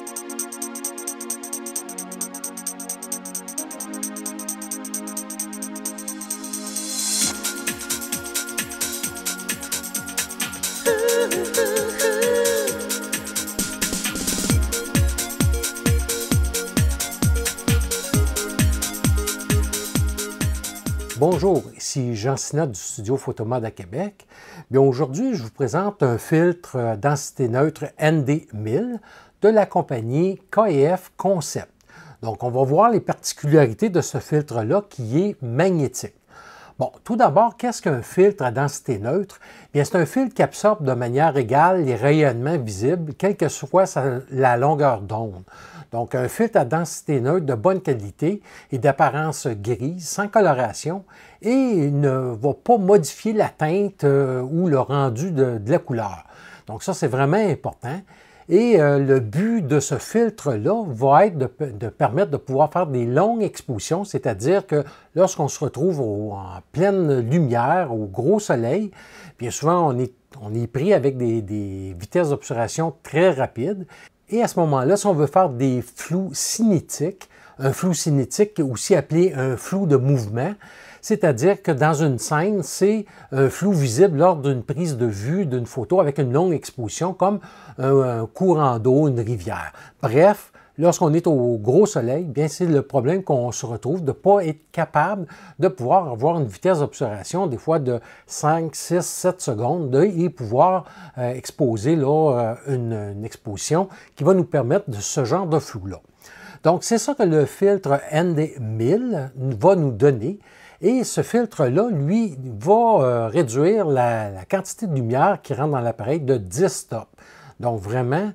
Bonjour, ici Jean Sinat du studio Photomod à Québec. Bien, aujourd'hui, je vous présente un filtre densité neutre ND1000 de la compagnie KF Concept. Donc, on va voir les particularités de ce filtre-là qui est magnétique. Bon, tout d'abord, qu'est-ce qu'un filtre à densité neutre? Bien, c'est un filtre qui absorbe de manière égale les rayonnements visibles, quelle que soit la longueur d'onde. Donc, un filtre à densité neutre de bonne qualité et d'apparence grise, sans coloration, et il ne va pas modifier la teinte ou le rendu de la couleur. Donc, ça, c'est vraiment important. Et le but de ce filtre-là va être de permettre de pouvoir faire des longues expositions, c'est-à-dire que lorsqu'on se retrouve en pleine lumière, au gros soleil, bien souvent on est pris avec des vitesses d'obturation très rapides. Et à ce moment-là, si on veut faire des flous cinétiques, un flou cinétique aussi appelé un flou de mouvement, c'est-à-dire que dans une scène, c'est un flou visible lors d'une prise de vue d'une photo avec une longue exposition, comme un courant d'eau, une rivière. Bref, lorsqu'on est au gros soleil, bien c'est le problème qu'on se retrouve de ne pas être capable de pouvoir avoir une vitesse d'obturation, des fois de 5, 6, 7 secondes, et pouvoir exposer là, une exposition qui va nous permettre de ce genre de flou-là. Donc, c'est ça que le filtre ND1000 va nous donner. Et ce filtre-là, lui, va réduire la quantité de lumière qui rentre dans l'appareil de 10 stops. Donc, vraiment,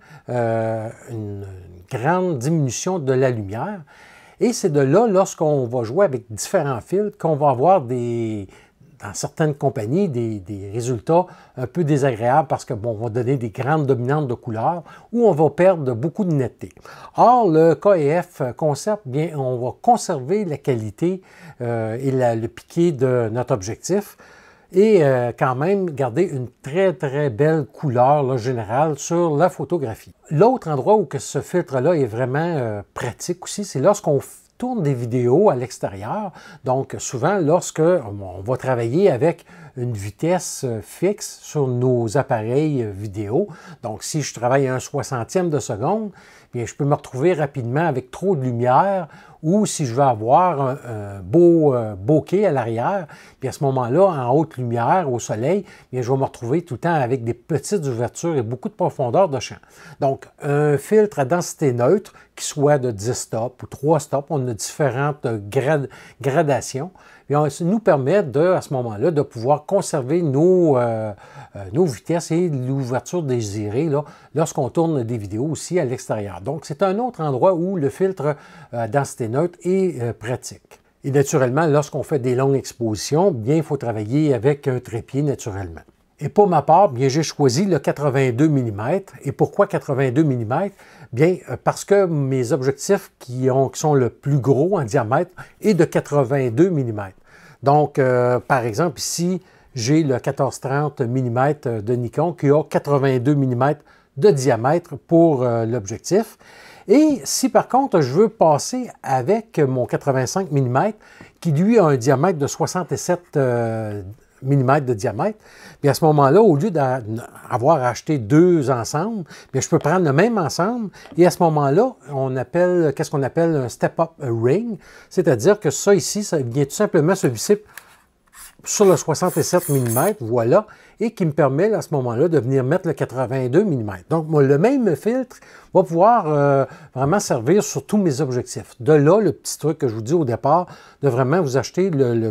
une grande diminution de la lumière. Et c'est de là, lorsqu'on va jouer avec différents filtres, qu'on va avoir dans certaines compagnies, des résultats un peu désagréables parce que, bon, on va donner des grandes dominantes de couleurs ou on va perdre beaucoup de netteté. Or, le KF Concept, bien, on va conserver la qualité et le piqué de notre objectif et quand même garder une très, très belle couleur là, générale sur la photographie. L'autre endroit où que ce filtre-là est vraiment pratique aussi, c'est lorsqu'on tourne des vidéos à l'extérieur. Donc, souvent, lorsque on va travailler avec une vitesse fixe sur nos appareils vidéo, donc si je travaille à un 60e de seconde, bien, je peux me retrouver rapidement avec trop de lumière ou si je veux avoir un beau bokeh à l'arrière, puis à ce moment-là, en haute lumière, au soleil, bien, je vais me retrouver tout le temps avec des petites ouvertures et beaucoup de profondeur de champ. Donc, un filtre à densité neutre, qui soit de 10 stops ou 3 stops, on a différentes gradations, et ça nous permet à ce moment-là de pouvoir conserver nos vitesses et l'ouverture désirée lorsqu'on tourne des vidéos aussi à l'extérieur. Donc, c'est un autre endroit où le filtre à densité neutre est pratique. Et naturellement, lorsqu'on fait des longues expositions, bien, il faut travailler avec un trépied naturellement. Et pour ma part, bien, j'ai choisi le 82 mm. Et pourquoi 82 mm? Bien, parce que mes objectifs qui sont le plus gros en diamètre est de 82 mm. Donc, par exemple, ici, j'ai le 1430 mm de Nikon qui a 82 mm de diamètre pour l'objectif. Et si par contre, je veux passer avec mon 85 mm qui lui a un diamètre de 67 mm de diamètre, puis à ce moment-là, au lieu d'avoir acheté deux ensembles, bien, je peux prendre le même ensemble et à ce moment-là, qu'est-ce qu'on appelle un step-up ring, c'est-à-dire que ça ici, ça vient tout simplement se visser sur le 67 mm, voilà, et qui me permet à ce moment-là de venir mettre le 82 mm. Donc, moi, le même filtre va pouvoir vraiment servir sur tous mes objectifs. De là, le petit truc que je vous dis au départ, de vraiment vous acheter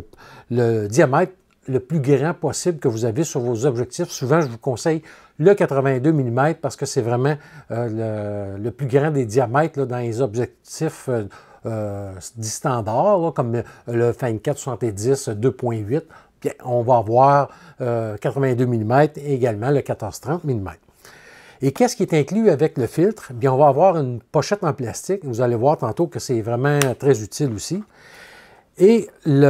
le diamètre le plus grand possible que vous avez sur vos objectifs. Souvent, je vous conseille le 82 mm parce que c'est vraiment le plus grand des diamètres là, dans les objectifs dits standards, là, comme le 24-70 2.8. Bien, on va avoir 82 mm et également le 14-30 mm. Et qu'est-ce qui est inclus avec le filtre? Bien, on va avoir une pochette en plastique. Vous allez voir tantôt que c'est vraiment très utile aussi. Et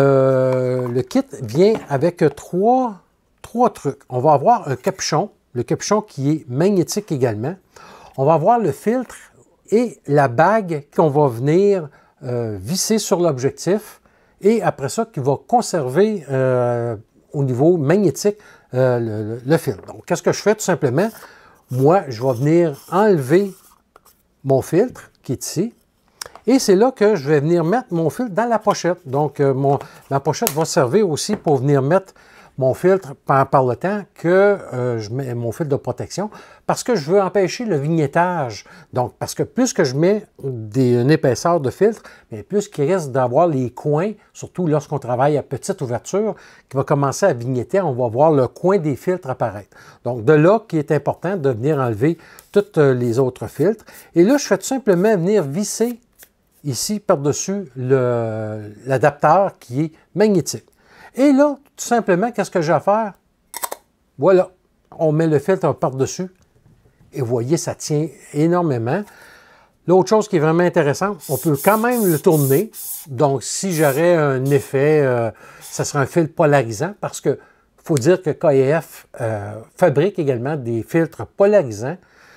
le kit vient avec trois trucs. On va avoir un capuchon, le capuchon qui est magnétique également. On va avoir le filtre et la bague qu'on va venir visser sur l'objectif et après ça, qui va conserver au niveau magnétique le filtre. Donc, qu'est-ce que je fais tout simplement? Moi, je vais venir enlever mon filtre qui est ici. Et c'est là que je vais venir mettre mon filtre dans la pochette. Donc, la pochette va servir aussi pour venir mettre mon filtre par le temps que je mets mon filtre de protection parce que je veux empêcher le vignettage. Donc, parce que plus que je mets une épaisseur de filtre, bien, plus qu'il risque d'avoir les coins, surtout lorsqu'on travaille à petite ouverture, qui va commencer à vignetter, on va voir le coin des filtres apparaître. Donc, de là qu'il est important de venir enlever tous les autres filtres. Et là, je fais tout simplement venir visser ici par-dessus l'adapteur qui est magnétique. Et là, tout simplement, qu'est-ce que j'ai à faire? Voilà, on met le filtre par-dessus et vous voyez, ça tient énormément. L'autre chose qui est vraiment intéressante, on peut quand même le tourner. Donc, si j'aurais un effet, ça serait un filtre polarisant parce que faut dire que KF fabrique également des filtres polarisants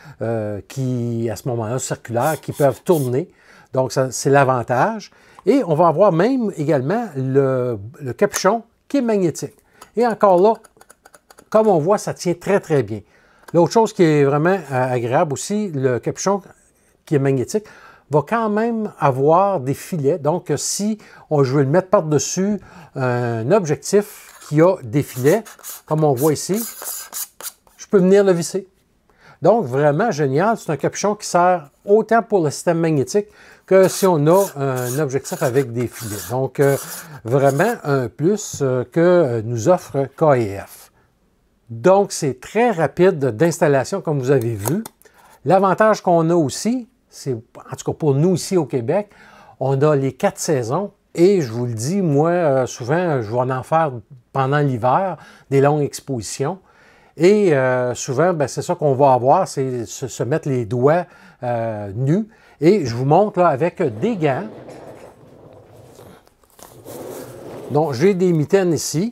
qui, à ce moment-là, circulaires, qui peuvent tourner. Donc, c'est l'avantage. Et on va avoir même également le capuchon qui est magnétique. Et encore là, comme on voit, ça tient très, très bien. L'autre chose qui est vraiment agréable aussi, le capuchon qui est magnétique va quand même avoir des filets. Donc, si je veux le mettre par-dessus un objectif qui a des filets, comme on voit ici, je peux venir le visser. Donc, vraiment génial. C'est un capuchon qui sert autant pour le système magnétique que si on a un objectif avec des filets. Donc, vraiment un plus que nous offre KF. Donc, c'est très rapide d'installation, comme vous avez vu. L'avantage qu'on a aussi, c'est, en tout cas pour nous ici au Québec, on a les 4 saisons. Et je vous le dis, moi, souvent, je vais en faire pendant l'hiver, des longues expositions. Et souvent, ben, c'est ça qu'on va avoir, c'est se mettre les doigts nus. Et je vous montre là avec des gants. Donc, j'ai des mitaines ici.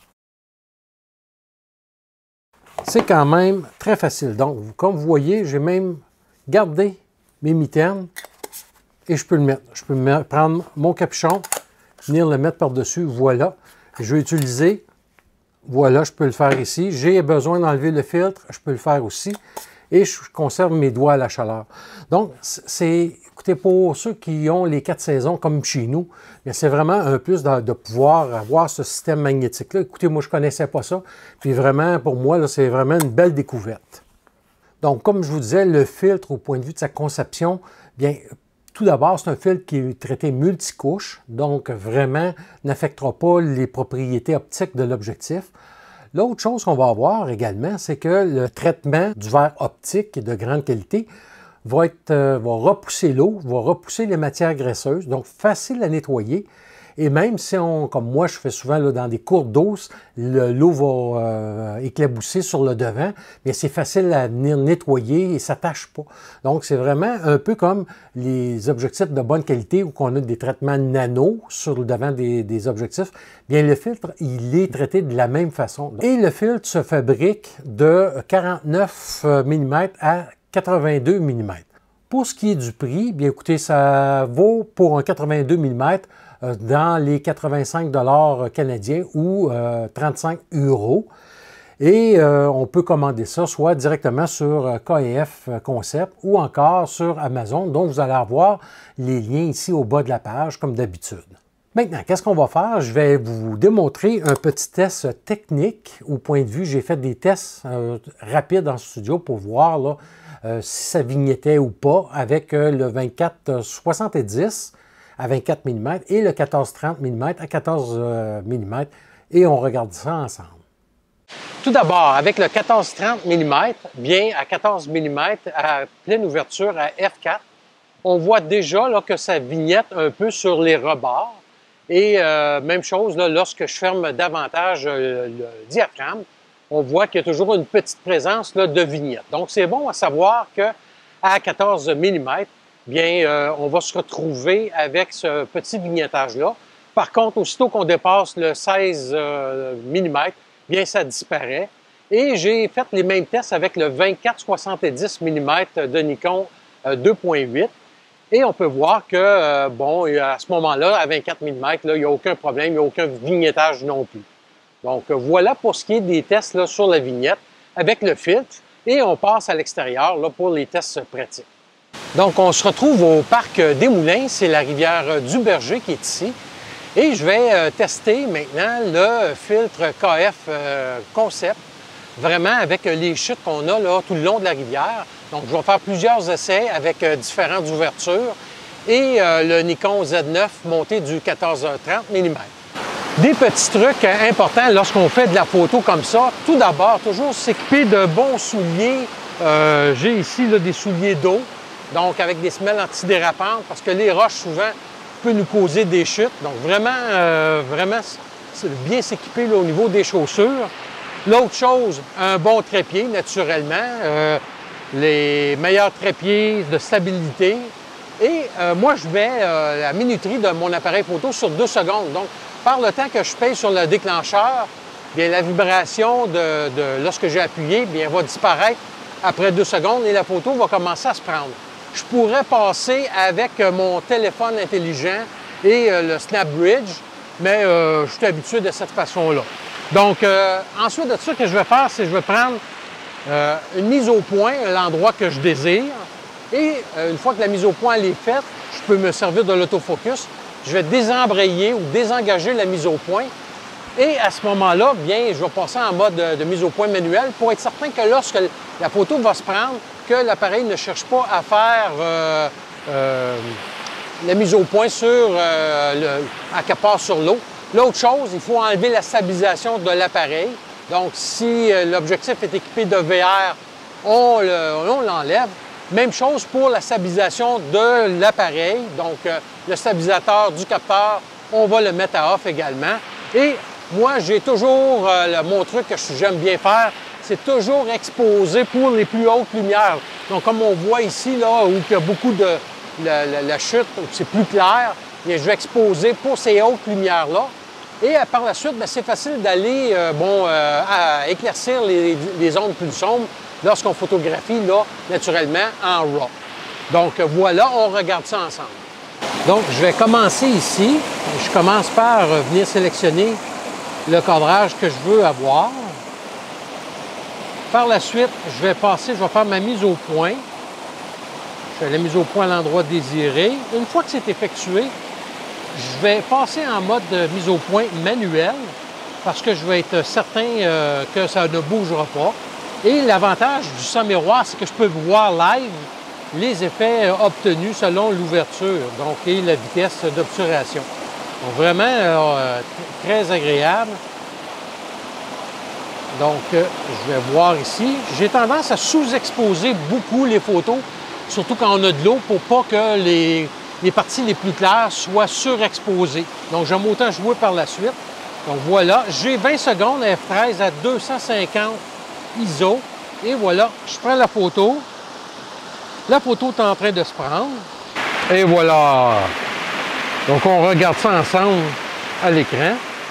C'est quand même très facile. Donc, comme vous voyez, j'ai même gardé mes mitaines et je peux le mettre. Je peux prendre mon capuchon, venir le mettre par-dessus. Voilà. Je vais utiliser. Voilà, je peux le faire ici. J'ai besoin d'enlever le filtre, je peux le faire aussi. Et je conserve mes doigts à la chaleur. Donc, écoutez, pour ceux qui ont les 4 saisons comme chez nous, c'est vraiment un plus de pouvoir avoir ce système magnétique-là. Écoutez, moi, je ne connaissais pas ça. Puis vraiment, pour moi, c'est vraiment une belle découverte. Donc, comme je vous disais, le filtre, au point de vue de sa conception, bien, tout d'abord, c'est un filtre qui est traité multicouche, donc vraiment n'affectera pas les propriétés optiques de l'objectif. L'autre chose qu'on va avoir également, c'est que le traitement du verre optique de grande qualité va repousser l'eau, va repousser les matières graisseuses, donc facile à nettoyer. Et même si comme moi, je fais souvent là, dans des cours d'eau, l'eau va éclabousser sur le devant, mais c'est facile à venir nettoyer et ça ne tâche pas. Donc, c'est vraiment un peu comme les objectifs de bonne qualité où on a des traitements nano sur le devant des objectifs. Bien, le filtre, il est traité de la même façon. Et le filtre se fabrique de 49 mm à 82 mm. Pour ce qui est du prix, bien écoutez, ça vaut pour un 82 mm dans les 85 $ canadiens ou 35 €. Et on peut commander ça soit directement sur KF Concept ou encore sur Amazon, dont vous allez avoir les liens ici au bas de la page, comme d'habitude. Maintenant, qu'est-ce qu'on va faire? Je vais vous démontrer un petit test technique. Au point de vue, j'ai fait des tests rapides en studio pour voir là, si ça vignettait ou pas avec le 24-70 à 24 mm et le 14-30 mm à 14 mm. Et on regarde ça ensemble. Tout d'abord, avec le 14-30 mm, bien à 14 mm à pleine ouverture à f4, on voit déjà là, que ça vignette un peu sur les rebords. Et même chose, là, lorsque je ferme davantage le diaphragme, on voit qu'il y a toujours une petite présence là, de vignette. Donc, c'est bon à savoir qu'à 14 mm, bien, on va se retrouver avec ce petit vignettage-là. Par contre, aussitôt qu'on dépasse le 16 mm, bien, ça disparaît. Et j'ai fait les mêmes tests avec le 24-70 mm de Nikon 2.8. Et on peut voir que, bon, à ce moment-là, à 24 mm, là, il n'y a aucun problème, il n'y a aucun vignettage non plus. Donc, voilà pour ce qui est des tests là, sur la vignette avec le filtre. Et on passe à l'extérieur là, pour les tests pratiques. Donc, on se retrouve au parc des Moulins. C'est la rivière du Berger qui est ici. Et je vais tester maintenant le filtre KF Concept, vraiment avec les chutes qu'on a là, tout le long de la rivière. Donc, je vais faire plusieurs essais avec différentes ouvertures et le Nikon Z9 monté du 14-30 mm. Des petits trucs importants lorsqu'on fait de la photo comme ça. Tout d'abord, toujours s'équiper de bons souliers. J'ai ici là, des souliers d'eau, donc avec des semelles antidérapantes, parce que les roches, souvent, peuvent nous causer des chutes. Donc, vraiment bien s'équiper au niveau des chaussures. L'autre chose, un bon trépied, naturellement. Les meilleurs trépieds de stabilité. Et moi, je mets la minuterie de mon appareil photo sur 2 secondes. Donc, par le temps que je paye sur le déclencheur, bien, la vibration lorsque j'ai appuyé, bien, va disparaître après 2 secondes et la photo va commencer à se prendre. Je pourrais passer avec mon téléphone intelligent et le Snap Bridge, mais je suis habitué de cette façon-là. Donc, ensuite de ça, ce que je vais faire, c'est que je vais prendre une mise au point à l'endroit que je désire. Et une fois que la mise au point est faite, je peux me servir de l'autofocus. Je vais désembrayer ou désengager la mise au point. Et à ce moment-là, bien, je vais passer en mode de mise au point manuel pour être certain que lorsque la photo va se prendre, que l'appareil ne cherche pas à faire la mise au point à qu'elle passe sur l'eau. L'autre chose, il faut enlever la stabilisation de l'appareil. Donc, si l'objectif est équipé de VR, on l'enlève. Même chose pour la stabilisation de l'appareil. Donc, le stabilisateur du capteur, on va le mettre à off également. Et moi, j'ai toujours mon truc que j'aime bien faire, c'est toujours exposer pour les plus hautes lumières. Donc, comme on voit ici, là, où il y a beaucoup de la chute, c'est plus clair, bien, je vais exposer pour ces hautes lumières-là. Et par la suite, c'est facile d'aller à éclaircir les zones plus sombres lorsqu'on photographie, là, naturellement, en RAW. Donc, voilà, on regarde ça ensemble. Donc, je vais commencer ici. Je commence par venir sélectionner le cadrage que je veux avoir. Par la suite, je vais faire ma mise au point. Je fais la mise au point à l'endroit désiré. Une fois que c'est effectué, je vais passer en mode de mise au point manuel parce que je vais être certain que ça ne bougera pas. Et l'avantage du sans-miroir, c'est que je peux voir live les effets obtenus selon l'ouverture, donc et la vitesse d'obturation. Donc vraiment très agréable. Donc je vais voir ici. J'ai tendance à sous-exposer beaucoup les photos, surtout quand on a de l'eau, pour pas que les parties les plus claires soient surexposées. Donc j'aime autant jouer par la suite. Donc voilà, j'ai 20 secondes à F13 à 250 ISO. Et voilà, je prends la photo. La photo est en train de se prendre. Et voilà. Donc, on regarde ça ensemble à l'écran.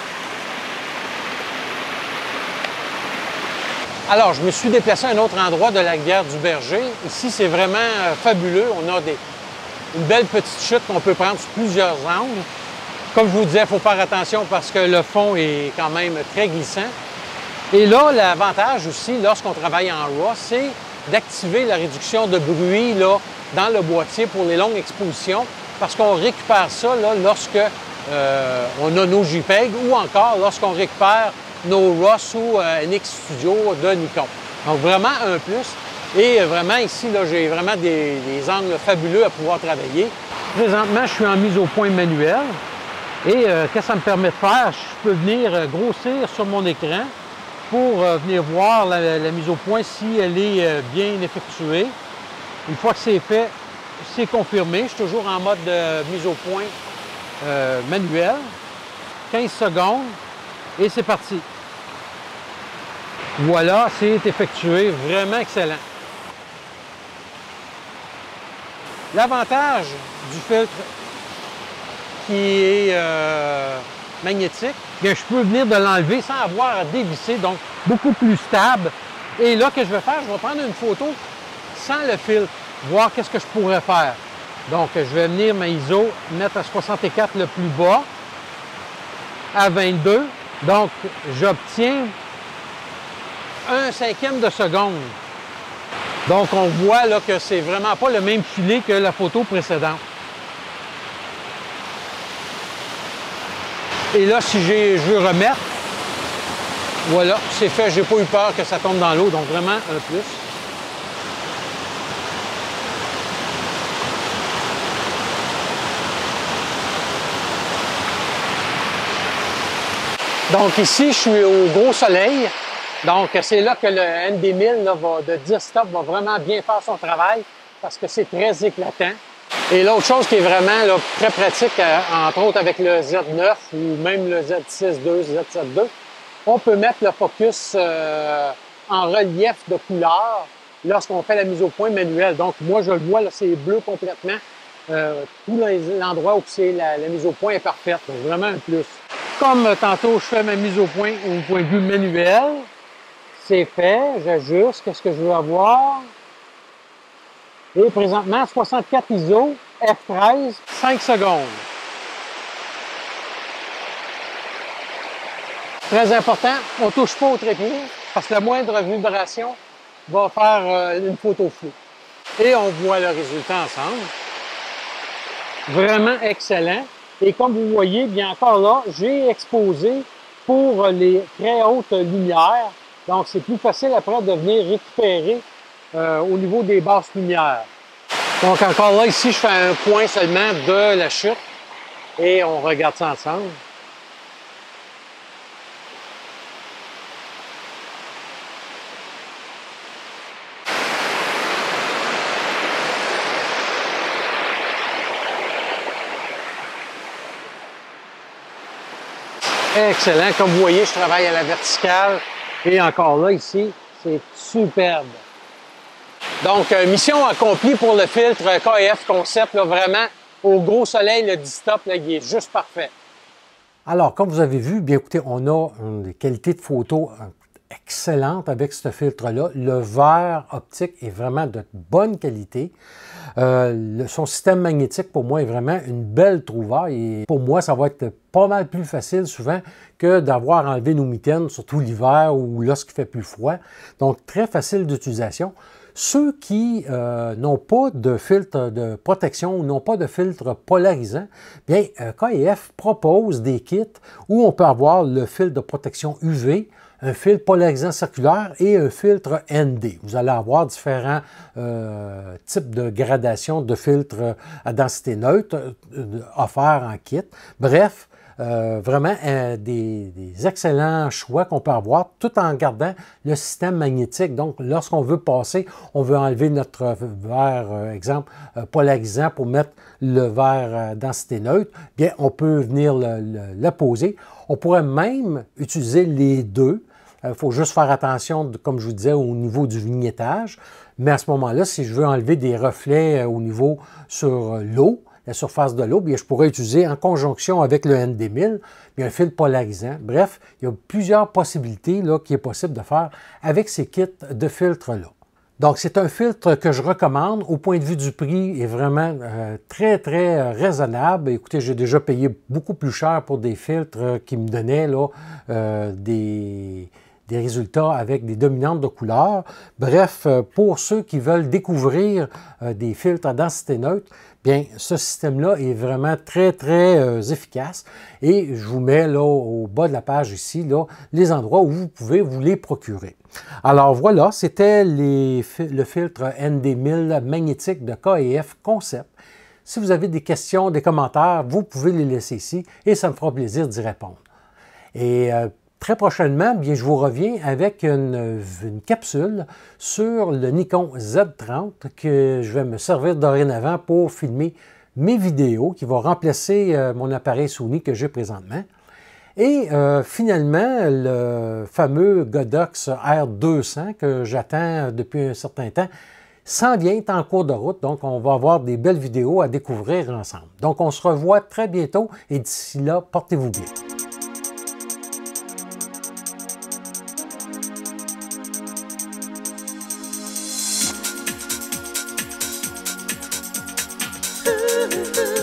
Alors, je me suis déplacé à un autre endroit de la rivière du Berger. Ici, c'est vraiment fabuleux. On a une belle petite chute qu'on peut prendre sur plusieurs angles. Comme je vous disais, il faut faire attention parce que le fond est quand même très glissant. Et là, l'avantage aussi, lorsqu'on travaille en RAW, c'est d'activer la réduction de bruit là, dans le boîtier pour les longues expositions, parce qu'on récupère ça là, lorsque on a nos JPEG ou encore lorsqu'on récupère nos RAW sous NX Studio de Nikon. Donc, vraiment un plus. Et vraiment, ici, là, j'ai vraiment des angles fabuleux à pouvoir travailler. Présentement, je suis en mise au point manuel. Et qu'est-ce que ça me permet de faire? Je peux venir grossir sur mon écran pour venir voir la mise au point si elle est bien effectuée. Une fois que c'est fait, c'est confirmé. Je suis toujours en mode de mise au point manuel. 15 secondes et c'est parti. Voilà, c'est effectué. Vraiment excellent. L'avantage du filtre qui est magnétique, bien, je peux venir de l'enlever sans avoir à dévisser, donc beaucoup plus stable. Et là, que je vais faire, je vais prendre une photo sans le filtre. voir qu'est-ce que je pourrais faire. Donc, je vais venir ma ISO mettre à 64 le plus bas, à 22. Donc, j'obtiens 1/5 de seconde. Donc, on voit là que c'est vraiment pas le même filet que la photo précédente. Et là, si je veux remettre, voilà, c'est fait. J'ai pas eu peur que ça tombe dans l'eau, donc vraiment un plus. Donc ici, je suis au gros soleil. Donc c'est là que le ND1000 là, de 10 stops va vraiment bien faire son travail parce que c'est très éclatant. Et l'autre chose qui est vraiment là, très pratique, entre autres avec le Z9 ou même le Z6-II, Z7-II, on peut mettre le focus en relief de couleur lorsqu'on fait la mise au point manuelle. Donc moi, je le vois, là, c'est bleu complètement. Tout l'endroit où c'est la mise au point est parfaite. Donc vraiment un plus. Comme tantôt, je fais ma mise au point de vue manuel, c'est fait, j'ajuste, qu'est-ce que je veux avoir. Et présentement, 64 ISO, F13, 5 secondes. Très important, on ne touche pas au trépied parce que la moindre vibration va faire une photo floue. Et on voit le résultat ensemble. Vraiment excellent. Et comme vous voyez, bien encore là, j'ai exposé pour les très hautes lumières. Donc, c'est plus facile après de venir récupérer au niveau des basses lumières. Donc, encore là, ici, je fais un point seulement de la chute et on regarde ça ensemble. Excellent. Comme vous voyez, je travaille à la verticale et encore là, ici, c'est superbe. Donc, mission accomplie pour le filtre KF Concept, là, vraiment, au gros soleil, le 10 stop, là, il est juste parfait. Alors, comme vous avez vu, bien écoutez, on a des qualités de photo excellentes avec ce filtre-là. Le verre optique est vraiment de bonne qualité. Son système magnétique, pour moi, est vraiment une belle trouvaille. Et pour moi, ça va être pas mal plus facile souvent que d'avoir enlevé nos mitaines, surtout l'hiver ou lorsqu'il fait plus froid. Donc, très facile d'utilisation. Ceux qui n'ont pas de filtre de protection ou n'ont pas de filtre polarisant, bien, KF propose des kits où on peut avoir le filtre de protection UV, un filtre polarisant circulaire et un filtre ND. Vous allez avoir différents types de gradation de filtres à densité neutre offerts en kit. Bref, vraiment des excellents choix qu'on peut avoir tout en gardant le système magnétique. Donc, lorsqu'on veut passer, on veut enlever notre verre, exemple, polarisant pour mettre le verre densité neutre, bien, on peut venir le poser. On pourrait même utiliser les deux. Il faut juste faire attention, comme je vous disais, au niveau du vignettage. Mais à ce moment-là, si je veux enlever des reflets au niveau sur l'eau, la surface de l'eau, bien, je pourrais utiliser en conjonction avec le ND1000, bien, un fil polarisant. Bref, il y a plusieurs possibilités là, qui est possible de faire avec ces kits de filtres-là. Donc, c'est un filtre que je recommande. Au point de vue du prix, il est vraiment très, très raisonnable. Écoutez, j'ai déjà payé beaucoup plus cher pour des filtres qui me donnaient là, des résultats avec des dominantes de couleurs. Bref, pour ceux qui veulent découvrir des filtres à densité neutre, bien, ce système-là est vraiment très, très efficace. Et je vous mets là au bas de la page ici, là, les endroits où vous pouvez vous les procurer. Alors voilà, c'était le filtre ND1000 magnétique de KF Concept. Si vous avez des questions, des commentaires, vous pouvez les laisser ici et ça me fera plaisir d'y répondre. Et très prochainement, bien, je vous reviens avec une capsule sur le Nikon Z30 que je vais me servir dorénavant pour filmer mes vidéos, qui va remplacer mon appareil Sony que j'ai présentement. Et finalement, le fameux Godox R200 que j'attends depuis un certain temps s'en vient, est en cours de route. Donc, on va avoir des belles vidéos à découvrir ensemble. Donc, on se revoit très bientôt et d'ici là, portez-vous bien. Thank you.